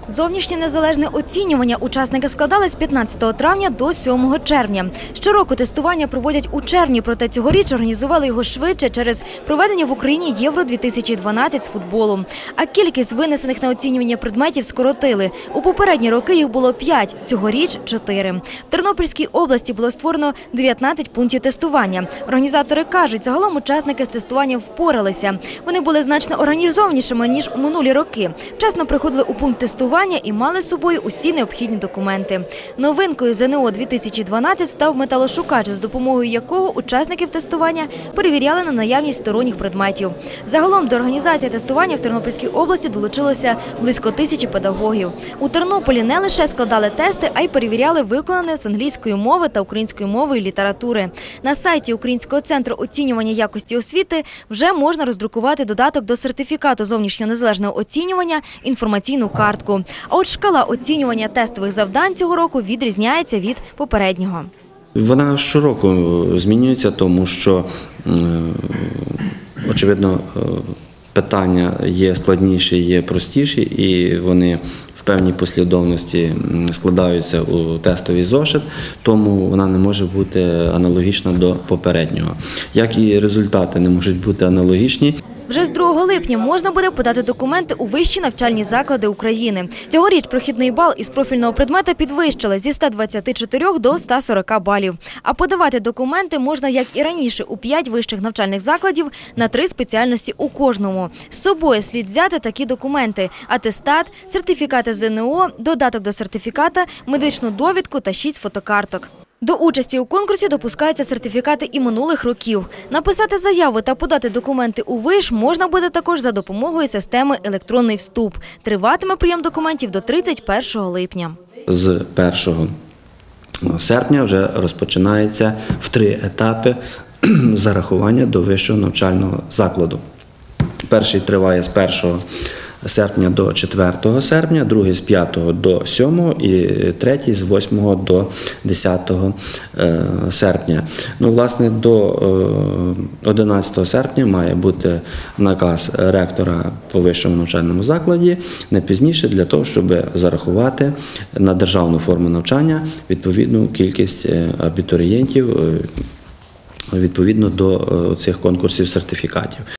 Зовнішнє незалежне оцінювання учасники складали з 15 травня до 7 червня. Щороку тестування проводять у червні, проте цьогоріч організували його швидше через проведення в Україні Євро-2012 з футболу. А кількість винесених на оцінювання предметів скоротили. У попередні роки їх було 5, цьогоріч – 4. В Тернопільській області було створено 19 пунктів тестування. Організатори кажуть, загалом учасники з тестуванням впоралися. Вони були значно організованішими, ніж у минулі роки. Вчасно приходили у пункт тестування і мали з собою усі необхідні документи. Новинкою ЗНО-2012 став металошукач, з допомогою якого учасників тестування перевіряли на наявність сторонніх предметів. Загалом до організації тестування в Тернопільській області долучилося близько 1000 педагогів. У Тернополі не лише складали тести, а й перевіряли виконане з англійської мови та української мови і літератури. На сайті Українського центру оцінювання якості освіти вже можна роздрукувати додаток до сертифікату зовнішнього незалежного оцінювання – інформаційну картку. А от шкала оцінювання тестових завдань цього року відрізняється від попереднього. Вона щороку змінюється, тому що, очевидно, питання є складніші, є простіші, і вони в певній послідовності складаються у тестовий зошит, тому вона не може бути аналогічна до попереднього. Як і результати не можуть бути аналогічні. Вже з 2 липня можна буде подати документи у вищі навчальні заклади України. Цьогоріч прохідний бал із профільного предмета підвищили зі 124 до 140 балів. А подавати документи можна, як і раніше, у 5 вищих навчальних закладів на 3 спеціальності у кожному. З собою слід взяти такі документи – атестат, сертифікати ЗНО, додаток до сертифіката, медичну довідку та 6 фотокарток. До участі у конкурсі допускаються сертифікати і минулих років. Написати заяву та подати документи у виш можна буде також за допомогою системи «Електронний вступ». Триватиме прийом документів до 31 липня. З 1 серпня вже розпочинається в 3 етапи зарахування до вищого навчального закладу. Перший триває з 1 серпня до 4 серпня, другий з 5 до 7 і третій з 8 до 10 серпня. Власне, до 11 серпня має бути наказ ректора по вищому навчальному закладі, не пізніше, для того, щоб зарахувати на державну форму навчання відповідну кількість абітурієнтів відповідно до цих конкурсів сертифікатів.